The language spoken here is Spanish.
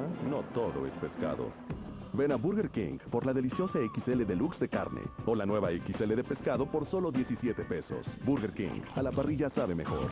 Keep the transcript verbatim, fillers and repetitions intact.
no todo es pescado. Ven a Burger King por la deliciosa X L Deluxe de carne o la nueva X L de pescado por solo diecisiete pesos. Burger King, a la parrilla sabe mejor.